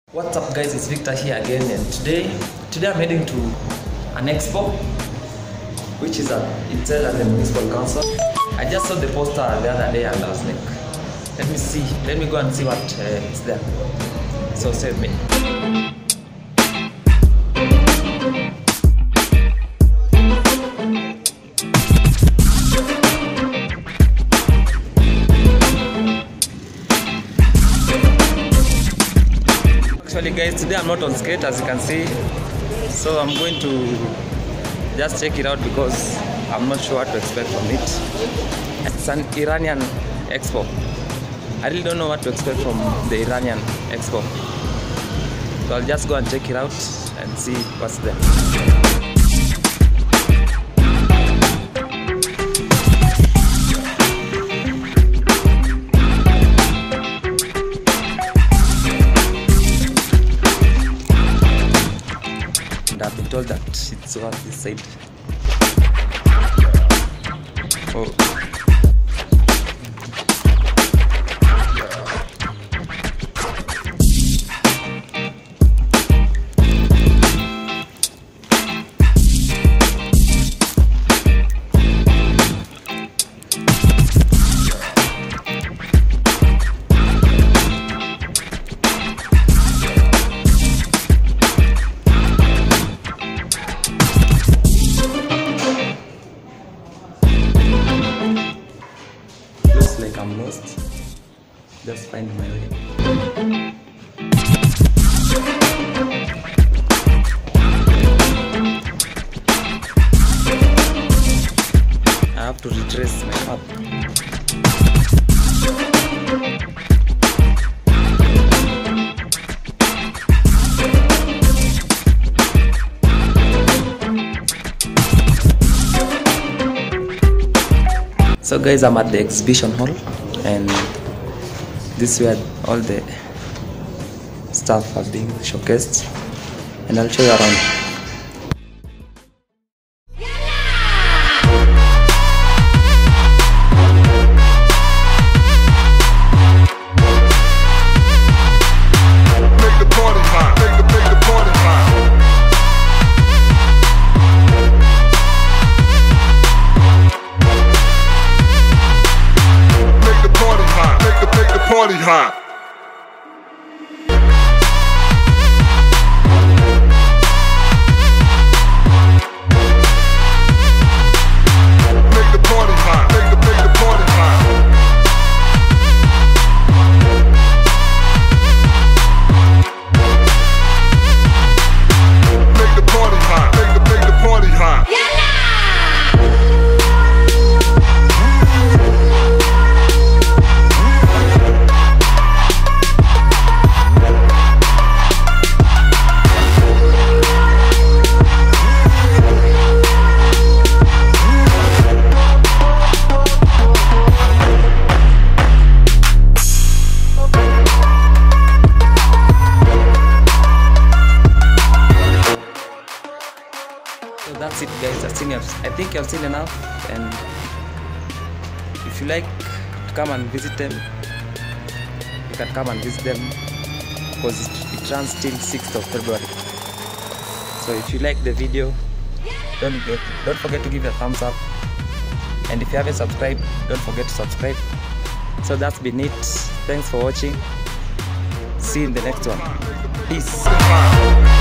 What's up guys, it's Victor here again, and today I'm heading to an expo which is it's held at the Municipal Council. I just saw the poster the other day and I was like, let me go and see what is there. So save me. Actually guys, today I'm not on skate as you can see, so I'm going to just check it out because I'm not sure what to expect from it. It's an Iranian expo. I really don't know what to expect from the Iranian expo, so I'll just go and check it out and see what's there. I've been told that it's on this side. Oh. Like I'm lost, just finding my way. I have to retrace my path. So guys, I'm at the exhibition hall and this is where all the stuff are being showcased, and I'll show you around. Party hot. Make the party hot. Make the party hot. Make the party hot. Make the party hot. So that's it guys, I think you've seen enough, and if you like to come and visit them, you can come and visit them because it runs till 6th of February. So if you like the video, don't forget to give it a thumbs up, and if you haven't subscribed, don't forget to subscribe. So that's been it. Thanks for watching. See you in the next one. Peace.